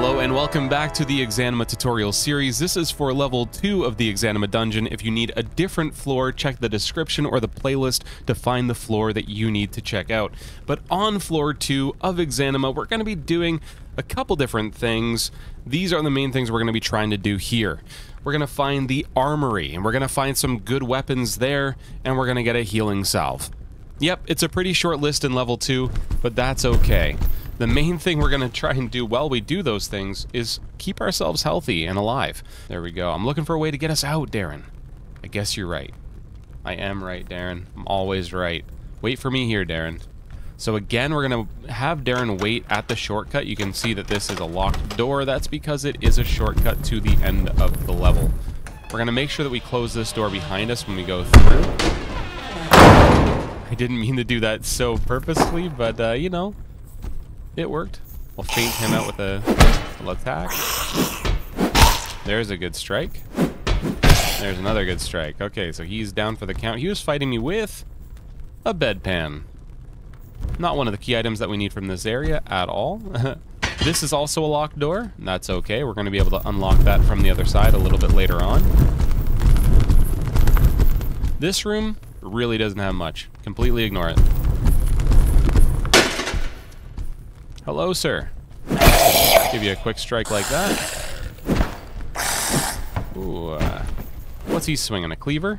Hello and welcome back to the Exanima tutorial series. This is for level 2 of the Exanima dungeon. If you need a different floor, check the description or the playlist to find the floor that you need to check out. But on floor 2 of Exanima, we're going to be doing a couple different things. These are the main things we're going to be trying to do here. We're going to find the armory, and we're going to find some good weapons there, and we're going to get a healing salve. Yep, it's a pretty short list in level 2, but that's okay. The main thing we're going to try and do while we do those things is keep ourselves healthy and alive. There we go. I'm looking for a way to get us out, Darren. I guess you're right. I am right, Darren. I'm always right. Wait for me here, Darren. So again, we're going to have Darren wait at the shortcut. You can see that this is a locked door. That's because it is a shortcut to the end of the level. We're going to make sure that we close this door behind us when we go through. I didn't mean to do that so purposely, but, you know, it worked. We'll feint him out with a little attack. There's a good strike. There's another good strike. Okay, so he's down for the count. He was fighting me with a bedpan. Not one of the key items that we need from this area at all. This is also a locked door. That's okay. We're going to be able to unlock that from the other side a little bit later on. This room really doesn't have much. Completely ignore it. Hello, sir. Give you a quick strike like that. Ooh, what's he swinging? A cleaver?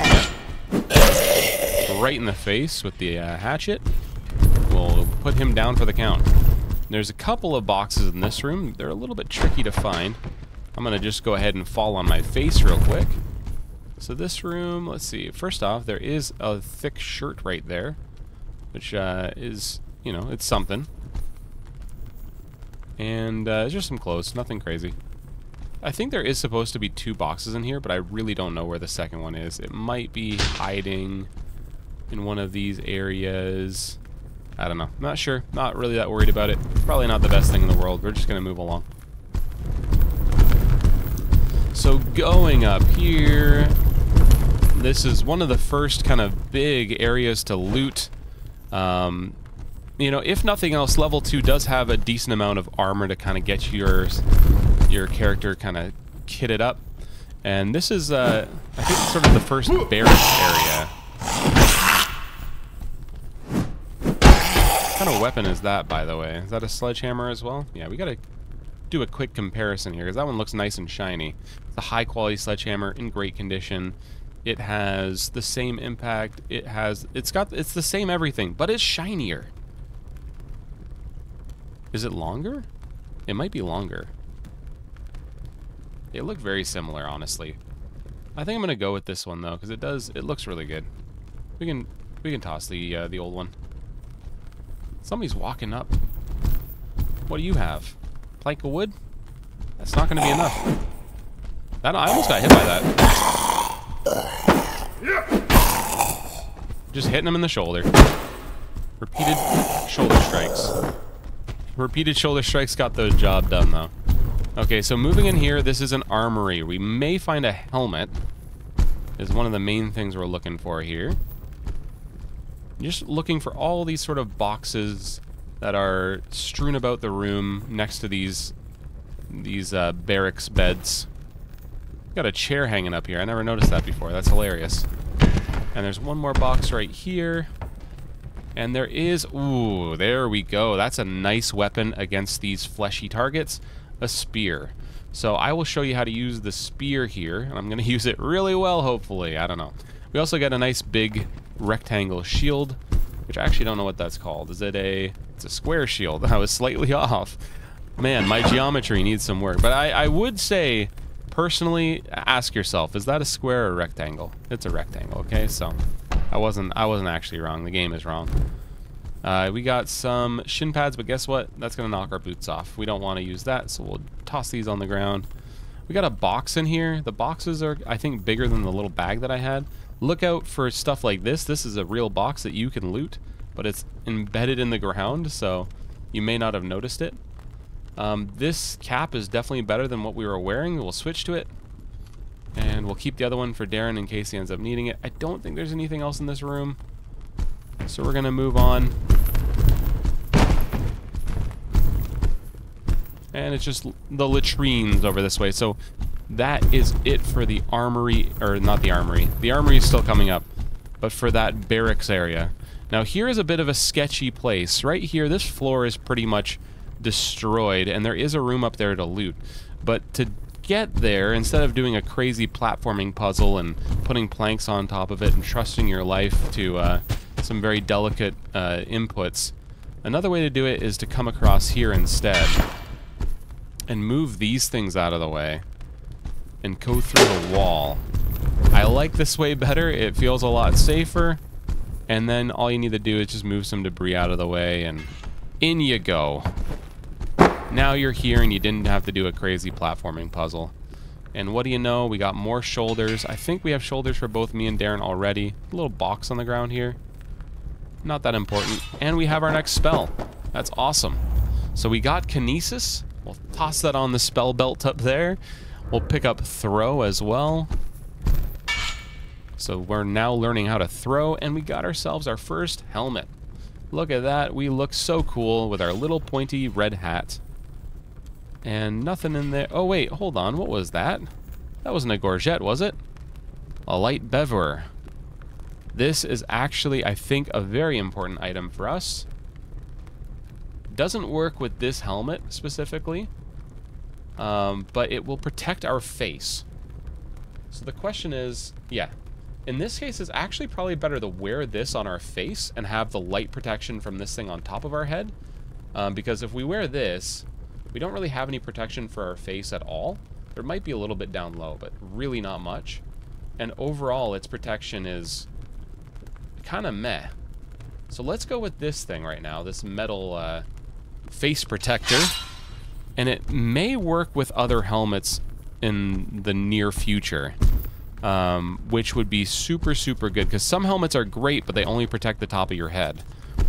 Right in the face with the hatchet. We'll put him down for the count. There's a couple of boxes in this room. They're a little bit tricky to find. I'm going to just go ahead and fall on my face real quick. So this room, let's see. First off, there is a thick shirt right there, which is, you know, it's something. And it's just some clothes, nothing crazy. I think there is supposed to be 2 boxes in here, but I really don't know where the second one is. It might be hiding in one of these areas. I don't know. Not sure. Not really that worried about it. Probably not the best thing in the world. We're just going to move along. So going up here, this is one of the first kind of big areas to loot. You know, if nothing else, level 2 does have a decent amount of armor to kind of get your character kind of kitted up. And this is, I think, sort of the first barracks area. What kind of weapon is that, by the way? Is that a sledgehammer as well? Yeah, we gotta do a quick comparison here, because that one looks nice and shiny. It's a high-quality sledgehammer in great condition. It has the same impact. It's the same everything, but it's shinier. Is it longer? It might be longer. They look very similar, honestly. I think I'm gonna go with this one though, because it looks really good. We can toss the old one. Somebody's walking up. What do you have? Plank of wood? That's not gonna be enough. I almost got hit by that. Just hitting him in the shoulder. Repeated shoulder strikes. Repeated shoulder strikes got the job done, though. Okay, so moving in here, this is an armory. We may find a helmet. Is one of the main things we're looking for here. Just looking for all these sort of boxes that are strewn about the room next to these barracks beds. Got a chair hanging up here. I never noticed that before. That's hilarious. And there's one more box right here. And there is... Ooh, there we go. That's a nice weapon against these fleshy targets. A spear. So I will show you how to use the spear here. And I'm going to use it really well, hopefully. I don't know. We also got a nice big rectangle shield, which I actually don't know what that's called. Is it a... It's a square shield. I was slightly off. Man, my geometry needs some work. But I would say... Personally, ask yourself, is that a square or a rectangle? It's a rectangle, okay? So, I wasn't actually wrong. The game is wrong. We got some shin pads, but guess what? That's going to knock our boots off. We don't want to use that, so we'll toss these on the ground. We got a box in here. The boxes are, I think, bigger than the little bag that I had. Look out for stuff like this. This is a real box that you can loot, but it's embedded in the ground, so you may not have noticed it. This cap is definitely better than what we were wearing. We'll switch to it. And we'll keep the other one for Darren in case he ends up needing it. I don't think there's anything else in this room. So we're going to move on. And it's just the latrines over this way. So that is it for the armory, or not the armory. The armory is still coming up, but for that barracks area. Now here is a bit of a sketchy place. Right here, this floor is pretty much destroyed, and there is a room up there to loot. But to get there, instead of doing a crazy platforming puzzle and putting planks on top of it and trusting your life to some very delicate inputs, another way to do it is to come across here instead and move these things out of the way and go through the wall. I like this way better. It feels a lot safer. And then all you need to do is just move some debris out of the way, and in you go. Now you're here and you didn't have to do a crazy platforming puzzle. And what do you know? We got more shoulders. I think we have shoulders for both me and Darren already. A little box on the ground here. Not that important. And we have our next spell. That's awesome. So we got Kinesis. We'll toss that on the spell belt up there. We'll pick up Throw as well. So we're now learning how to throw, and we got ourselves our first helmet. Look at that. We look so cool with our little pointy red hat. And nothing in there. Oh, wait. Hold on. What was that? That wasn't a Gorget, was it? A light bever. This is actually, I think, a very important item for us. Doesn't work with this helmet specifically, but it will protect our face. So the question is, yeah, in this case, it's actually probably better to wear this on our face and have the light protection from this thing on top of our head, because if we wear this, we don't really have any protection for our face at all. There might be a little bit down low, but really not much. And overall, its protection is kind of meh. So let's go with this thing right now, this metal face protector. And it may work with other helmets in the near future, which would be super, super good, because some helmets are great, but they only protect the top of your head.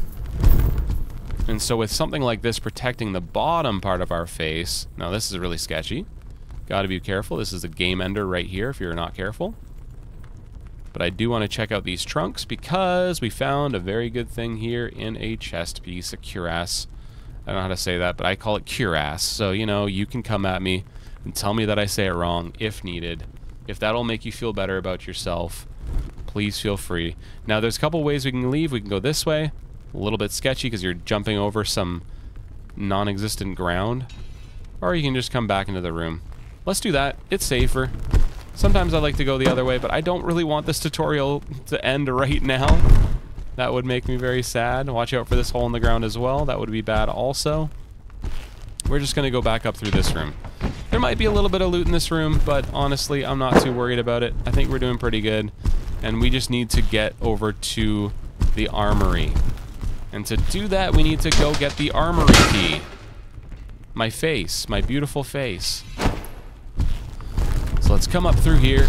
And so with something like this protecting the bottom part of our face, now this is really sketchy. Gotta be careful. This is a game ender right here if you're not careful. But I do want to check out these trunks because we found a very good thing here in a chest piece, a cuirass. I don't know how to say that, but I call it cuirass. So, you know, you can come at me and tell me that I say it wrong if needed. If that'll make you feel better about yourself, please feel free. Now, there's a couple ways we can leave. We can go this way. A little bit sketchy because you're jumping over some non-existent ground. Or you can just come back into the room. Let's do that. It's safer. Sometimes I like to go the other way, but I don't really want this tutorial to end right now. That would make me very sad. Watch out for this hole in the ground as well. That would be bad also. We're just going to go back up through this room. There might be a little bit of loot in this room, but honestly, I'm not too worried about it. I think we're doing pretty good. And we just need to get over to the armory. And to do that, we need to go get the armory key. My face. My beautiful face. So let's come up through here.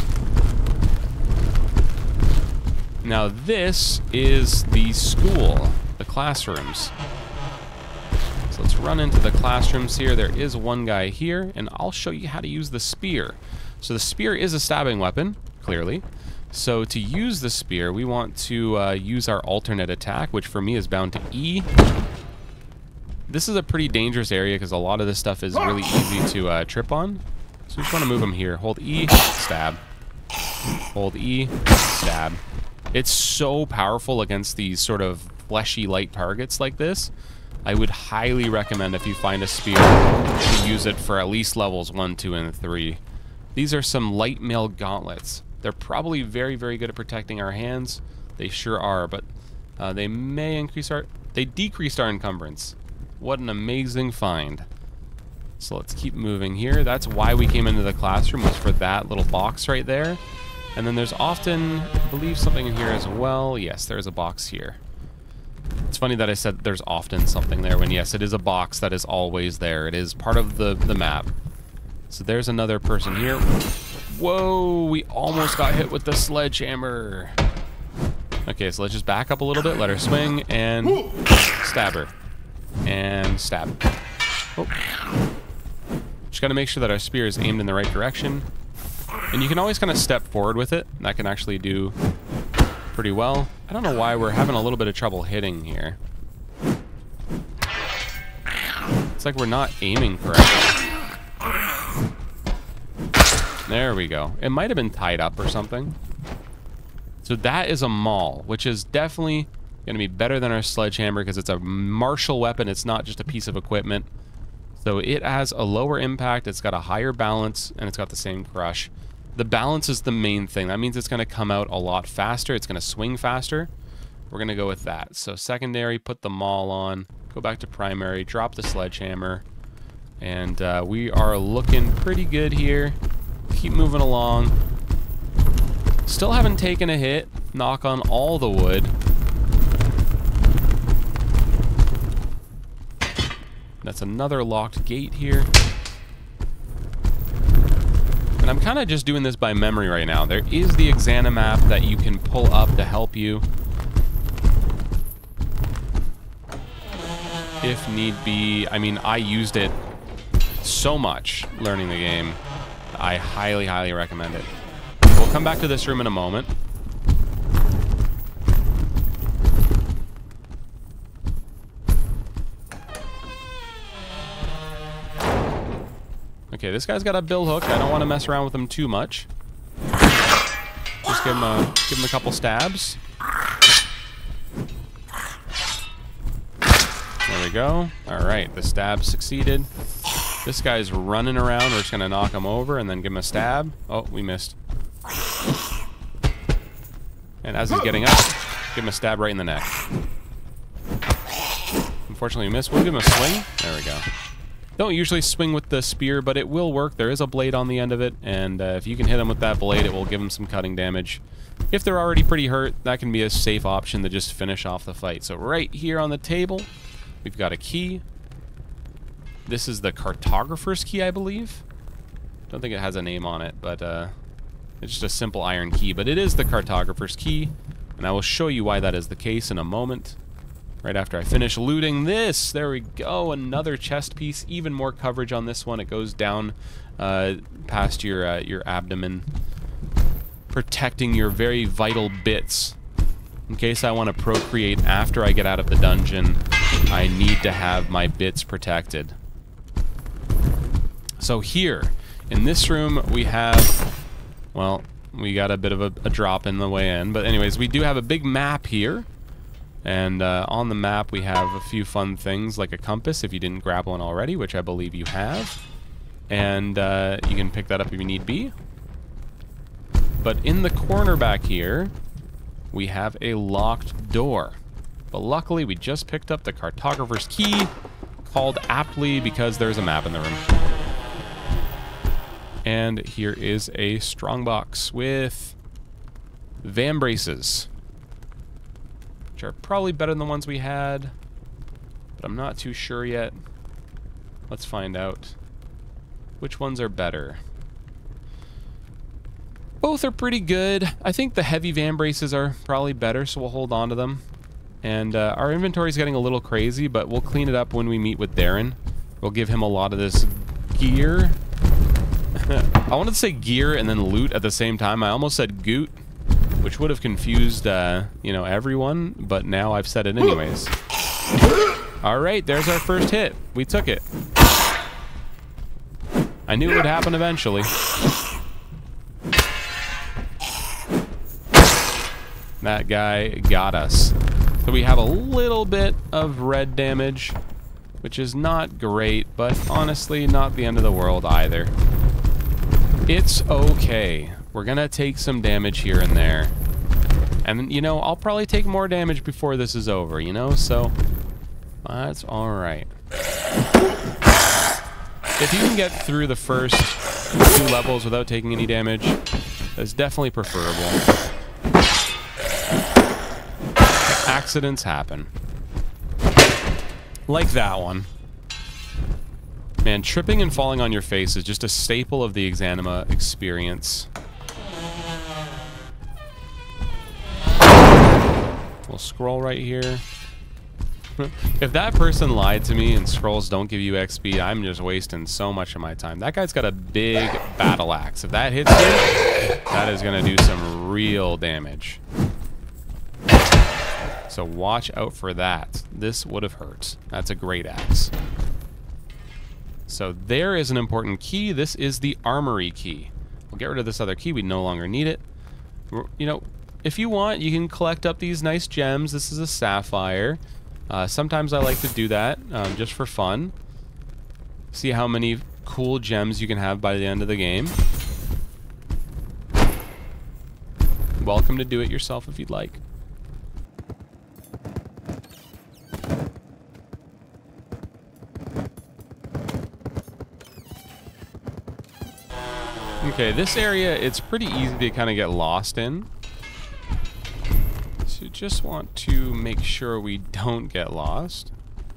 Now this is the school, the classrooms. So let's run into the classrooms here. There is one guy here, and I'll show you how to use the spear. So the spear is a stabbing weapon, clearly. So to use the spear, we want to use our alternate attack, which for me is bound to E. This is a pretty dangerous area because a lot of this stuff is really easy to trip on. So we just want to move him here. Hold E, stab. Hold E, stab. It's so powerful against these sort of fleshy light targets like this. I would highly recommend if you find a spear to use it for at least levels 1, 2, and 3. These are some light mail gauntlets. They're probably very, very good at protecting our hands. They sure are, but they may increase our... They decreased our encumbrance. What an amazing find. So let's keep moving here. That's why we came into the classroom, was for that little box right there. And then there's often, I believe, something in here as well. Yes, there's a box here. It's funny that I said there's often something there when, yes, it is a box that is always there. It is part of the map. So there's another person here. Whoa, we almost got hit with the sledgehammer. Okay, so let's just back up a little bit, let her swing, and stab her. And stab. Oh. Just gotta make sure that our spear is aimed in the right direction. And you can always kind of step forward with it. That can actually do pretty well. I don't know why we're having a little bit of trouble hitting here. It's like we're not aiming correctly. There we go. It might have been tied up or something. So that is a maul, which is definitely going to be better than our sledgehammer because it's a martial weapon. It's not just a piece of equipment. So it has a lower impact, it's got a higher balance, and it's got the same crush. The balance is the main thing. That means it's going to come out a lot faster. It's going to swing faster. We're going to go with that. So secondary, put the maul on, go back to primary, drop the sledgehammer, and we are looking pretty good here. Keep moving along. Still haven't taken a hit. Knock on all the wood. That's another locked gate here. And I'm kind of just doing this by memory right now. There is the Exanimap that you can pull up to help you if need be. I mean, I used it so much learning the game. I highly, highly recommend it. We'll come back to this room in a moment. Okay, this guy's got a bill hook. I don't want to mess around with him too much. Just give him a couple stabs. There we go. All right, the stab succeeded. This guy's running around. We're just gonna knock him over and then give him a stab. Oh, we missed. And as he's getting up, give him a stab right in the neck. Unfortunately, we missed. We'll give him a swing. There we go. Don't usually swing with the spear, but it will work. There is a blade on the end of it, and if you can hit them with that blade, it will give them some cutting damage. If they're already pretty hurt, that can be a safe option to just finish off the fight. So right here on the table, we've got a key. This is the cartographer's key, I believe. Don't think it has a name on it, but it's just a simple iron key. But it is the cartographer's key, and I will show you why that is the case in a moment. Right after I finish looting this. There we go, another chest piece. Even more coverage on this one. It goes down past your abdomen, protecting your very vital bits. In case I want to procreate after I get out of the dungeon, I need to have my bits protected. So here, in this room, we have, well, we got a bit of a drop in the way in. But anyways, we do have a big map here. And on the map we have a few fun things like a compass if you didn't grab one already, which I believe you have. And you can pick that up if you need be. But in the corner back here, we have a locked door. But luckily we just picked up the cartographer's key, called aptly because there's a map in the room. And here is a strongbox with vambraces. Are probably better than the ones we had, but I'm not too sure yet. Let's find out which ones are better. Both are pretty good. I think the heavy vambraces are probably better, so we'll hold on to them. And our inventory is getting a little crazy, but we'll clean it up when we meet with Darren. We'll give him a lot of this gear. I wanted to say gear and then loot at the same time. I almost said goot, which would have confused, you know, everyone, but now I've said it anyways. All right, there's our first hit. We took it. I knew it would happen eventually. That guy got us. So we have a little bit of red damage, which is not great, but honestly, not the end of the world either. It's okay. We're gonna take some damage here and there. And, you know, I'll probably take more damage before this is over, you know? So, that's alright. If you can get through the first 2 levels without taking any damage, that's definitely preferable. Accidents happen. Like that one. Man, tripping and falling on your face is just a staple of the Exanima experience. We'll scroll right here. If that person lied to me and scrolls don't give you XP, I'm just wasting so much of my time. That guy's got a big battle axe. If that hits you, that is going to do some real damage. So watch out for that. This would have hurt. That's a great axe. So there is an important key. This is the armory key. We'll get rid of this other key. We no longer need it. You know, if you want, you can collect up these nice gems. This is a sapphire. Sometimes I like to do that just for fun. See how many cool gems you can have by the end of the game. Welcome to do it yourself if you'd like. Okay, this area, it's pretty easy to kind of get lost in. So just want to make sure we don't get lost.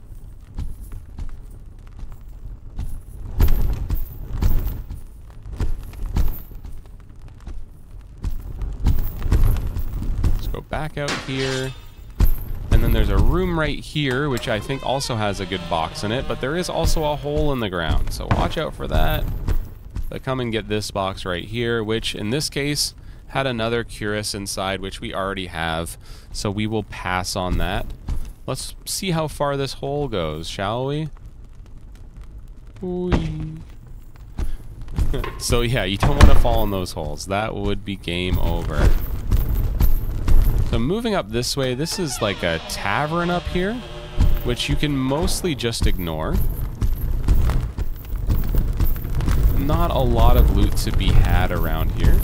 Let's go back out here. And then there's a room right here, which I think also has a good box in it, but there is also a hole in the ground, so watch out for that. But come and get this box right here, which in this case had another Cuirass inside, which we already have, so we will pass on that. Let's see how far this hole goes, shall we? So yeah, you don't want to fall in those holes. That would be game over. So moving up this way, this is like a tavern up here, which you can mostly just ignore. Not a lot of loot to be had around here.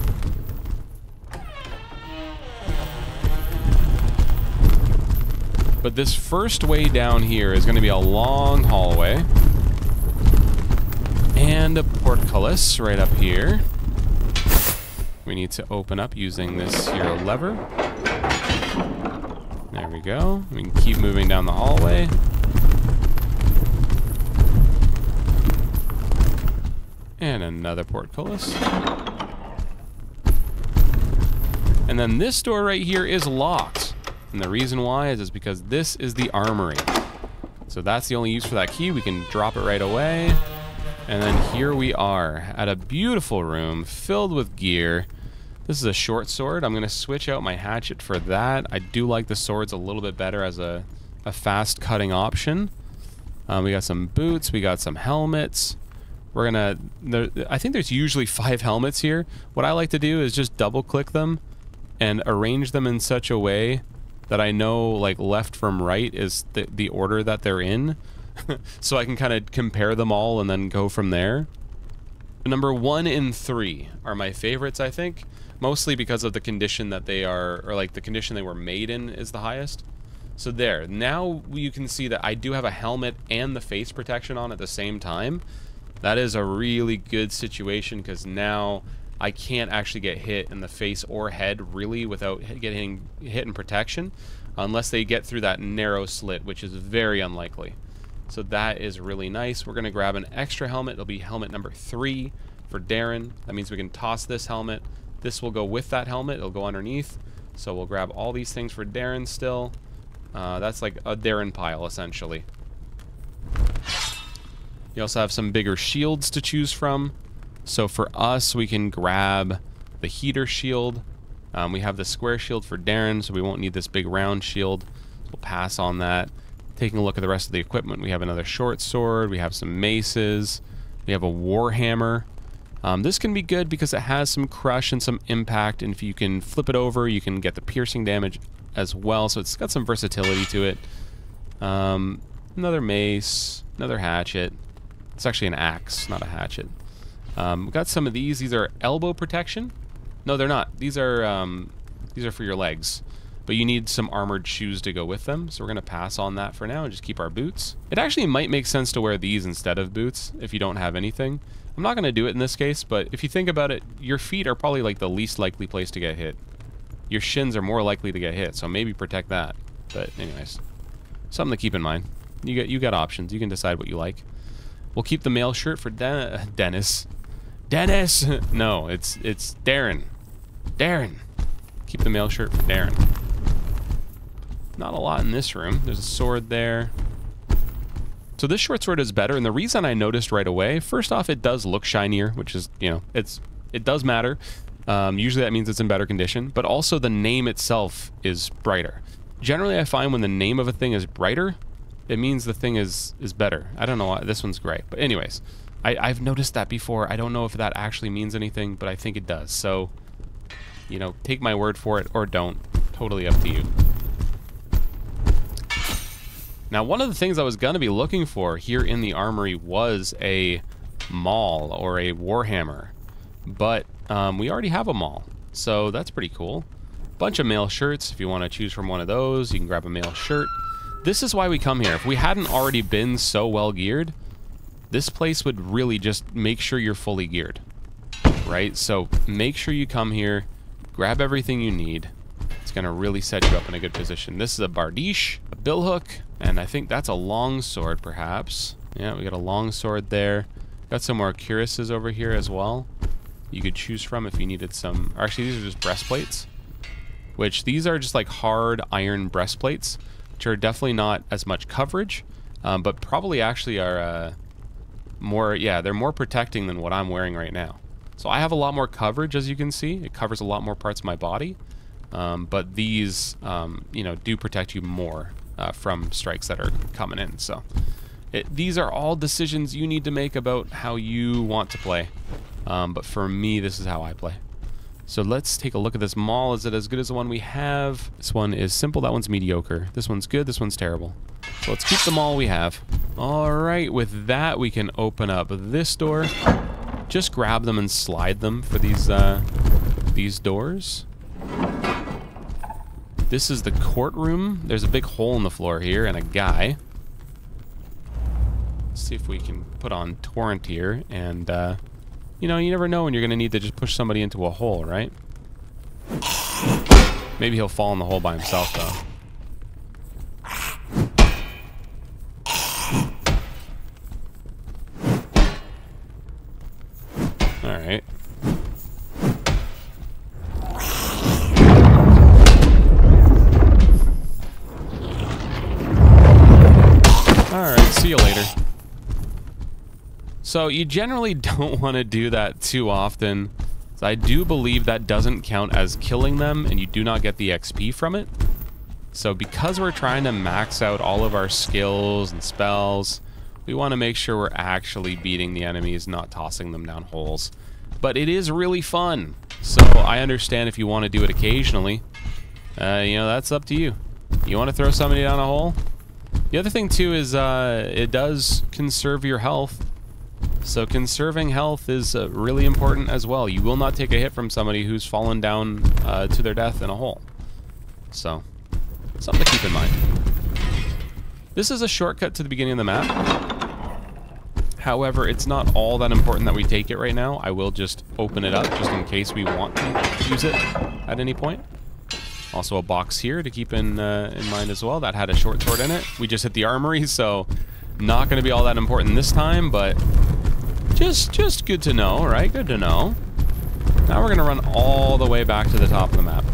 But this first way down here is going to be a long hallway. And a portcullis right up here. We need to open up using this here lever. There we go. We can keep moving down the hallway. And another portcullis. And then this door right here is locked. And the reason why is because this is the armory. So that's the only use for that key. We can drop it right away. And then here we are at a beautiful room filled with gear. This is a short sword. I'm going to switch out my hatchet for that. I do like the swords a little bit better as a fast cutting option. We got some boots. We got some helmets. We're gonna, I think there's usually 5 helmets here. What I like to do is just double click them and arrange them in such a way that I know like left from right is the order that they're in. So I can kind of compare them all and then go from there. Number 1 and 3 are my favorites, I think. Mostly because of the condition that they are, or like the condition they were made in is the highest. So there, now you can see that I do have a helmet and the face protection on at the same time. That is a really good situation because now I can't actually get hit in the face or head really without getting hit in protection unless they get through that narrow slit, which is very unlikely. So that is really nice. We're going to grab an extra helmet. It'll be helmet number 3 for Darren. That means we can toss this helmet. This will go with that helmet. It'll go underneath. So we'll grab all these things for Darren still. That's like a Darren pile essentially. You also have some bigger shields to choose from. So for us, we can grab the heater shield. We have the square shield for Darren, so we won't need this big round shield. We'll pass on that. Taking a look at the rest of the equipment, we have another short sword. We have some maces. We have a warhammer. This can be good because it has some crush and some impact, and if you can flip it over, you can get the piercing damage as well. So it's got some versatility to it. Another mace, another hatchet. It's actually an axe, not a hatchet. We've got some of these. These are elbow protection. No, they're not. These are for your legs. But you need some armored shoes to go with them. So we're going to pass on that for now and just keep our boots. It actually might make sense to wear these instead of boots if you don't have anything. I'm not going to do it in this case, but if you think about it, your feet are probably like the least likely place to get hit. Your shins are more likely to get hit, so maybe protect that. But anyways, something to keep in mind. You got options. You can decide what you like. We'll keep the mail shirt for Dennis. Dennis! No, it's Darren. Darren. Keep the mail shirt for Darren. Not a lot in this room. There's a sword there. So this short sword is better, and the reason I noticed right away, first off, it does look shinier, which is, you know, it does matter. Usually that means it's in better condition, but also the name itself is brighter. Generally, I find when the name of a thing is brighter, it means the thing is better. I don't know why. This one's gray. But anyways, I've noticed that before. I don't know if that actually means anything, but I think it does. So, you know, take my word for it or don't. Totally up to you. Now, one of the things I was going to be looking for here in the armory was a maul or a warhammer. But we already have a maul, so that's pretty cool. Bunch of mail shirts. If you want to choose from one of those, you can grab a mail shirt. This is why we come here. If we hadn't already been so well geared, this place would really just make sure you're fully geared, right? So make sure you come here, grab everything you need. It's going to really set you up in a good position. This is a bardiche, a billhook, and I think that's a long sword, perhaps. Yeah, we got a long sword there. Got some more cuirasses over here as well. You could choose from if you needed some. Actually, these are just breastplates, which these are just like hard iron breastplates, which are definitely not as much coverage, but probably actually are more, yeah, they're more protecting than what I'm wearing right now. So I have a lot more coverage, as you can see. It covers a lot more parts of my body, but these, you know, do protect you more from strikes that are coming in. So these are all decisions you need to make about how you want to play. But for me, this is how I play. So let's take a look at this maul. Is it as good as the one we have? This one is simple, that one's mediocre. This one's good, this one's terrible. So let's keep the maul we have. Alright, with that we can open up this door. Just grab them and slide them for these doors. This is the courtroom. There's a big hole in the floor here and a guy. Let's see if we can put on torrent here and you know, you never know when you're going to need to just push somebody into a hole, right? Maybe he'll fall in the hole by himself, though. Alright. Alright, see you later. So you generally don't want to do that too often. So I do believe that doesn't count as killing them and you do not get the XP from it. So because we're trying to max out all of our skills and spells, we want to make sure we're actually beating the enemies, not tossing them down holes. But it is really fun. So I understand if you want to do it occasionally. You know, that's up to you. You want to throw somebody down a hole? The other thing too is it does conserve your health. So conserving health is really important as well. You will not take a hit from somebody who's fallen down to their death in a hole. So, something to keep in mind. This is a shortcut to the beginning of the map. However, it's not all that important that we take it right now. I will just open it up just in case we want to use it at any point. Also a box here to keep in mind as well. That had a short sword in it. We just hit the armory, so not going to be all that important this time, but just good to know, right? Good to know. Now we're going to run all the way back to the top of the map.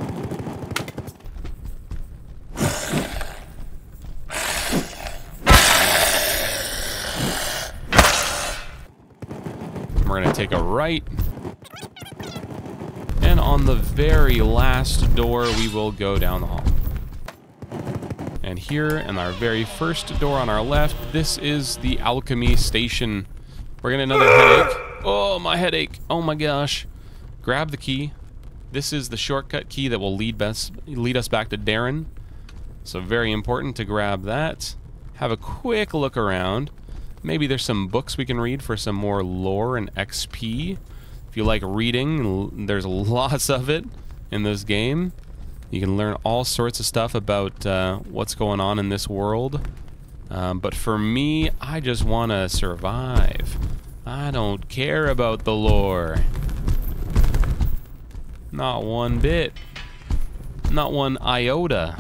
We're going to take a right. And on the very last door, we will go down the hall. And here, in our very first door on our left, this is the alchemy station. We're getting another headache. Oh, my headache. Oh my gosh. Grab the key. This is the shortcut key that will lead us back to Darren. So very important to grab that. Have a quick look around. Maybe there's some books we can read for some more lore and XP. If you like reading, there's lots of it in this game. You can learn all sorts of stuff about what's going on in this world. But for me, I just want to survive. I don't care about the lore. Not one bit. Not one iota.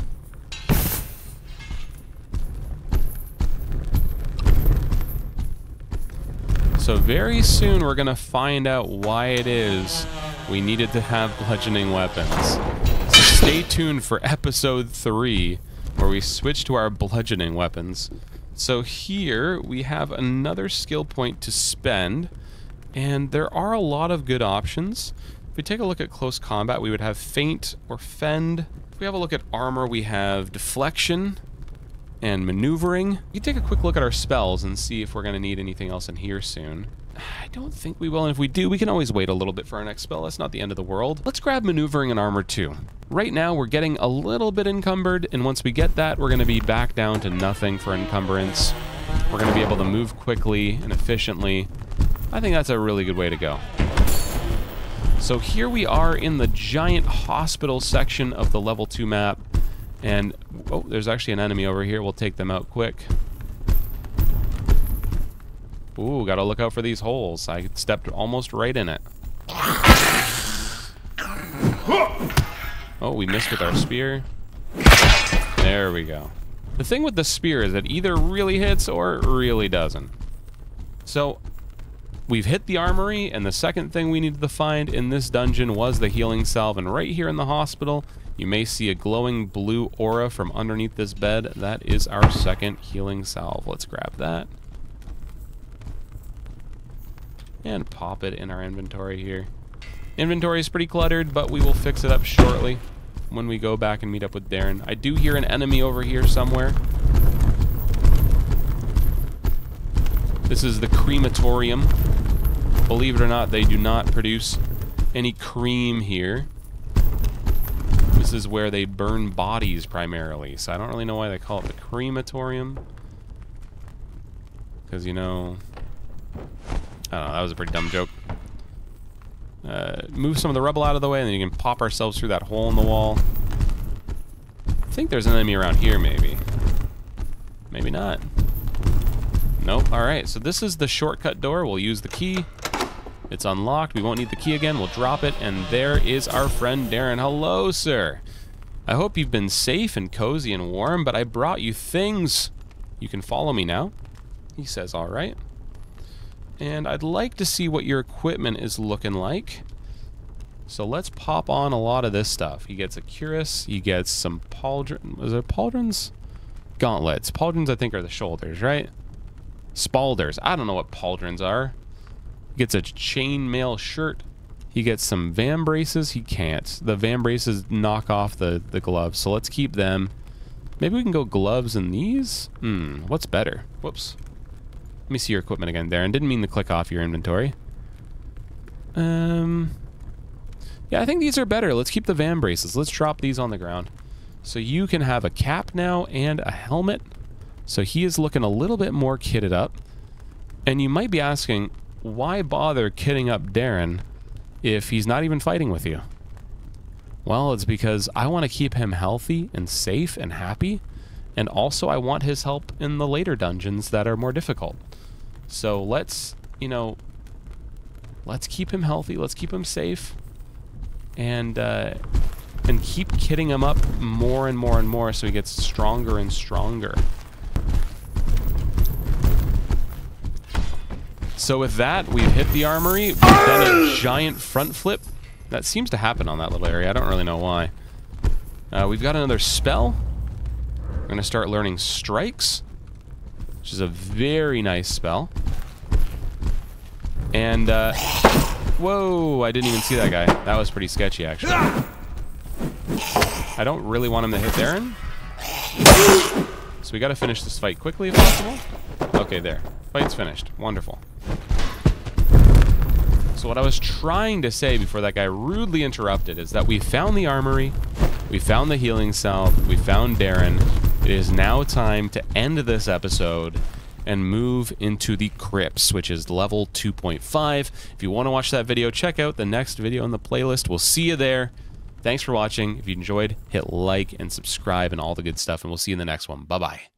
So very soon we're going to find out why it is we needed to have bludgeoning weapons. So stay tuned for episode 3, where we switch to our bludgeoning weapons. So here we have another skill point to spend, and there are a lot of good options. If we take a look at close combat, we would have feint or fend. If we have a look at armor, we have deflection, and maneuvering. We can take a quick look at our spells and see if we're going to need anything else in here soon. I don't think we will, and if we do, we can always wait a little bit for our next spell. That's not the end of the world. Let's grab maneuvering and armor too. Right now, we're getting a little bit encumbered, and once we get that, we're going to be back down to nothing for encumbrance. We're going to be able to move quickly and efficiently. I think that's a really good way to go. So here we are in the giant hospital section of the level 2 map. And, oh, there's actually an enemy over here. We'll take them out quick. Ooh, gotta look out for these holes. I stepped almost right in it. Oh, we missed with our spear. There we go. The thing with the spear is it either really hits or it really doesn't. So, we've hit the armory, and the second thing we needed to find in this dungeon was the healing salve. And right here in the hospital, you may see a glowing blue aura from underneath this bed. That is our second healing salve. Let's grab that. And pop it in our inventory here. Inventory is pretty cluttered, but we will fix it up shortly when we go back and meet up with Darren. I do hear an enemy over here somewhere. This is the crematorium. Believe it or not, they do not produce any cream here. This is where they burn bodies primarily, so I don't really know why they call it the crematorium. Because, you know, I don't know, that was a pretty dumb joke. Move some of the rubble out of the way, and then you can pop ourselves through that hole in the wall. I think there's an enemy around here, maybe. Maybe not. Nope. Alright, so this is the shortcut door. We'll use the key. It's unlocked. We won't need the key again. We'll drop it, and there is our friend Darren. Hello, sir. I hope you've been safe and cozy and warm, but I brought you things. You can follow me now. He says, all right. And I'd like to see what your equipment is looking like. So let's pop on a lot of this stuff. He gets a cuirass. He gets some pauldrons. Is it pauldrons? Gauntlets. Pauldrons, I think, are the shoulders, right? Spalders. I don't know what pauldrons are. He gets a chainmail shirt. He gets some vambraces. He can't. The vambraces knock off the gloves, so let's keep them. Maybe we can go gloves and these? What's better? Whoops. Let me see your equipment again, Darren. Didn't mean to click off your inventory. Yeah, I think these are better. Let's keep the vambraces. Let's drop these on the ground. So you can have a cap now and a helmet. So he is looking a little bit more kitted up. And you might be asking, why bother kitting up Darren if he's not even fighting with you? Well, it's because I want to keep him healthy and safe and happy. And also I want his help in the later dungeons that are more difficult. So let's, you know, let's keep him healthy. Let's keep him safe. And keep kitting him up more and more and more so he gets stronger and stronger. So with that, we've hit the armory. We've done a giant front flip. That seems to happen on that little area. I don't really know why. We've got another spell. We're going to start learning strikes, which is a very nice spell. And, whoa, I didn't even see that guy. That was pretty sketchy, actually. I don't really want him to hit Darren. So we got to finish this fight quickly if possible. Okay, there. Fight's finished. Wonderful. So what I was trying to say before that guy rudely interrupted is that we found the armory, we found the healing salve, we found Darren. It is now time to end this episode and move into the crypts, which is level 2.5. If you want to watch that video, check out the next video in the playlist. We'll see you there. Thanks for watching. If you enjoyed, hit like and subscribe and all the good stuff, and we'll see you in the next one. Bye-bye.